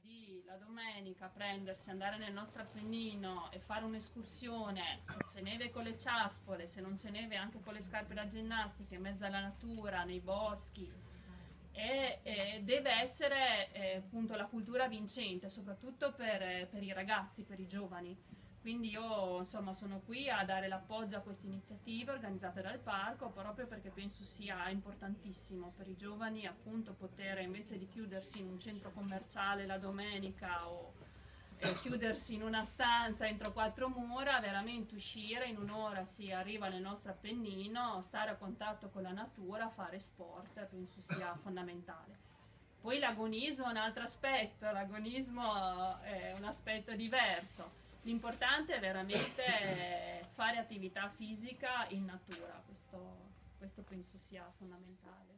di la domenica prendersi, andare nel nostro Appennino e fare un'escursione, se c'è neve con le ciaspole, se non c'è neve anche con le scarpe da ginnastica, in mezzo alla natura, nei boschi, e deve essere appunto la cultura vincente, soprattutto per i ragazzi, per i giovani. Quindi io insomma sono qui a dare l'appoggio a queste iniziative organizzate dal parco, proprio perché penso sia importantissimo per i giovani appunto poter, invece di chiudersi in un centro commerciale la domenica o chiudersi in una stanza entro quattro mura, veramente uscire in un'ora, si arriva nel nostro Appennino, stare a contatto con la natura, fare sport, penso sia fondamentale. Poi l'agonismo è un altro aspetto, l'agonismo è un aspetto diverso. L'importante è veramente fare attività fisica in natura, questo penso sia fondamentale.